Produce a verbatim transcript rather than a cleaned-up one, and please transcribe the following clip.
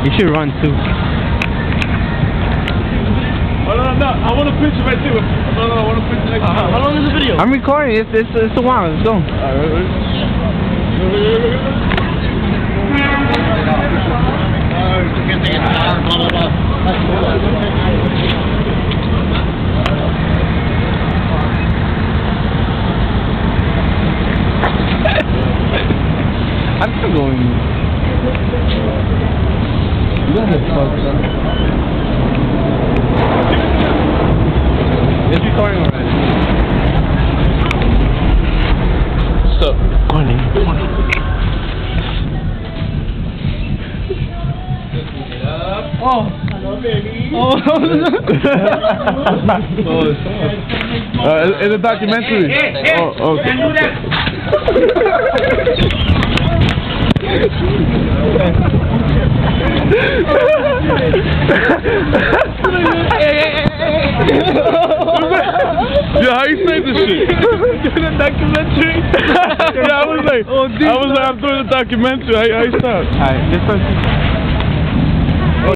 You should run too. Oh, no, no, no, I want a picture right there. No, no, I want a picture next to uh, How long is the video? I'm recording. It's it's it's a while. Let's go. All right, ready? I'm still going. What the fuck, son? It's recording already. Stop. Morning. Oh, hello, baby. Oh, uh, in a documentary. Hey, hey, hey. Oh, okay. Can do that. Yeah, how you say this shit? Doing a documentary. Yeah, I was like, Oh, I was like, I'm doing a documentary. How, how you start? Alright, this person.